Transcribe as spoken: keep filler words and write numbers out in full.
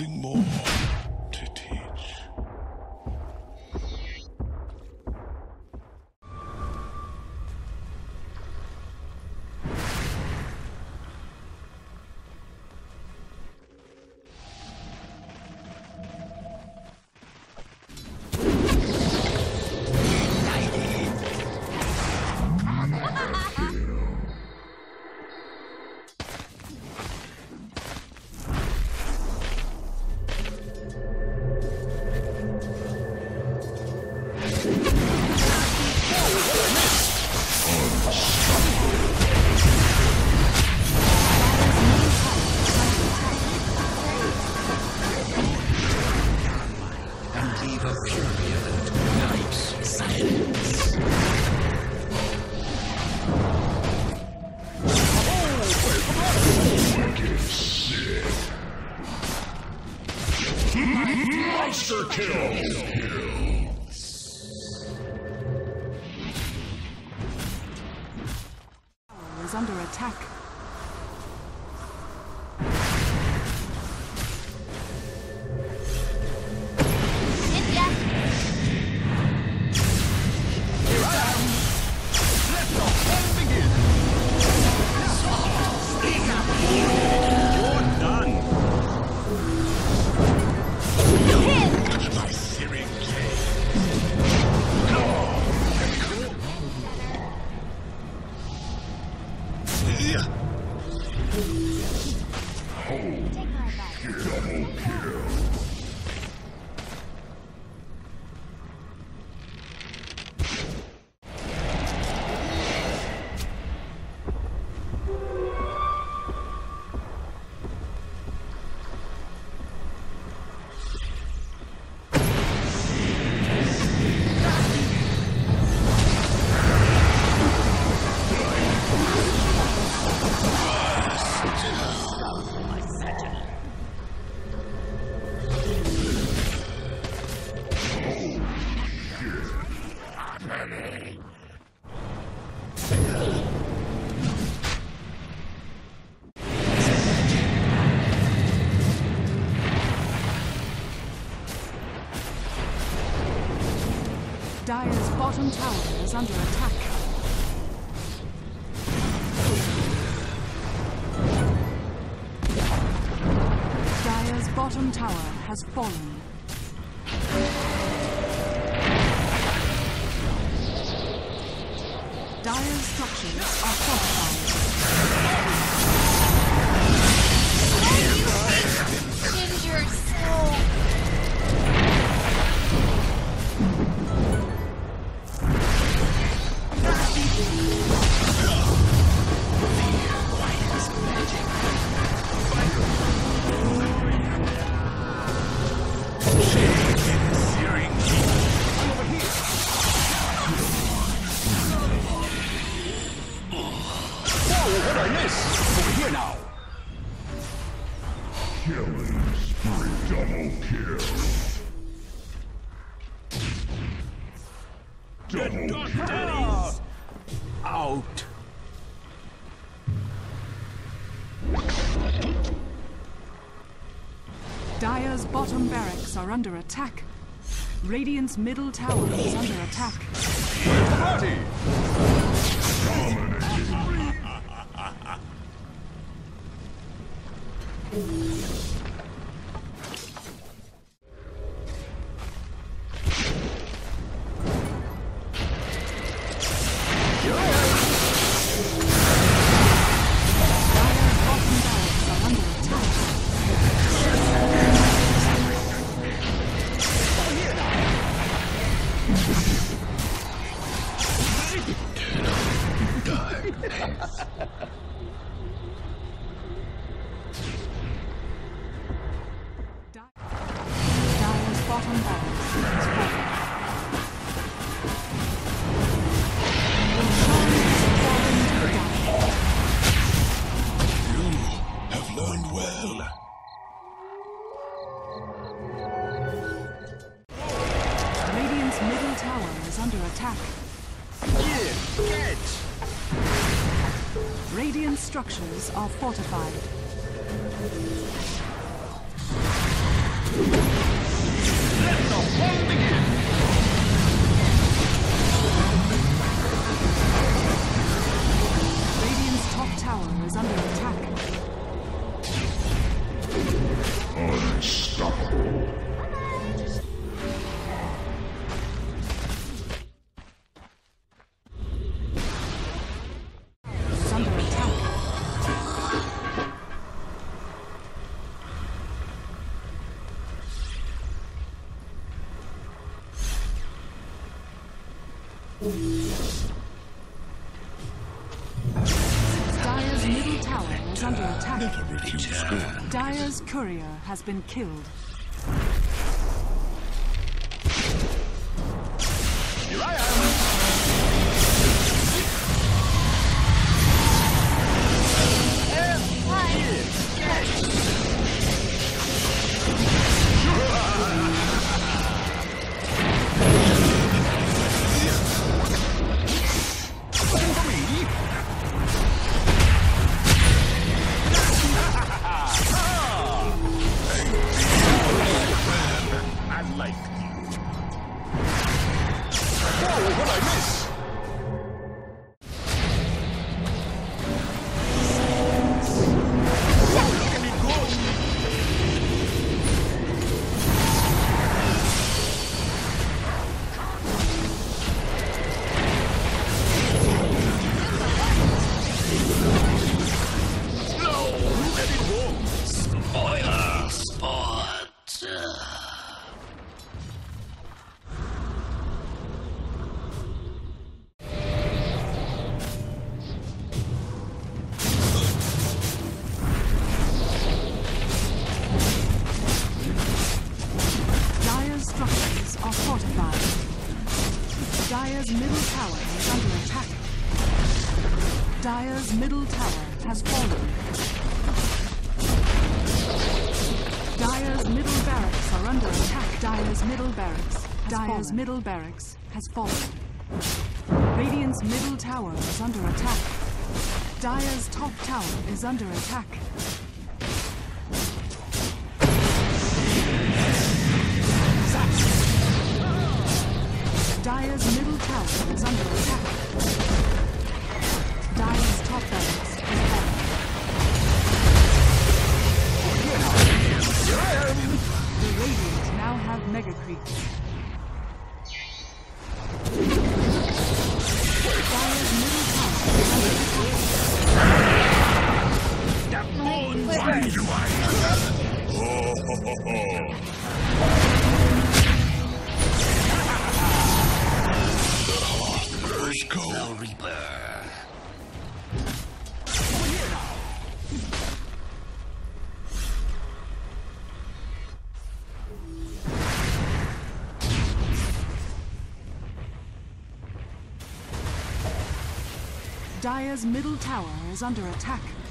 nothing more to teach. Monster kill! Is under attack. Here I am! Let the fun begin! You're done! My searing gaze! Double kill! Dire's bottom tower is under attack. Dire's bottom tower has fallen. Dire's structures are fortified. Ginger soul. What'd I miss? Over here now! Killing spree, double kill. Double kill. Out. Dire's bottom barracks are under attack. Radiant's middle tower is under attack. Where's the party? Dire's bottom barracks is fallen. You have learned well. Radiant's middle tower is under attack. Yeah, catch! Radiant structures are fortified. Let the fun begin! Radiant's top tower is under attack. Unstoppable. Is under attack. Dire's middle tower is under attack. Never refuse good. Dire's courier has been killed. Here I am! Looking for me? I like you. Oh, what I miss? Can it go? No, look at it go. Spoiler spot. Dire's structures are fortified. Dire's middle tower is under attack. Dire's middle tower has fallen. Dire's middle barracks are under attack. Dire's middle barracks. Dire's fallen. middle barracks has fallen. Radiant's middle tower is under attack. Dire's top tower is under attack. Dire's middle tower is under attack. Dire's top barracks is fallen. Here I am! The Radiant now have Mega Creeps. Dire's middle tower is under attack. That moon! Why do I? Oh, ho, ho, ho. First go. The Reaper. Dire's middle tower is under attack.